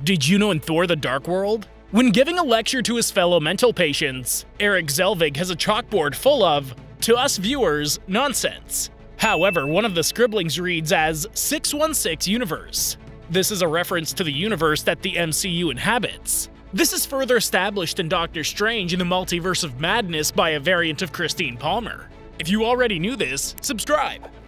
Did you know in Thor: The Dark World? When giving a lecture to his fellow mental patients, Eric Zelvig has a chalkboard full of, to us viewers, nonsense. However, one of the scribblings reads as 616 Universe. This is a reference to the universe that the MCU inhabits. This is further established in Doctor Strange in the Multiverse of Madness by a variant of Christine Palmer. If you already knew this, subscribe!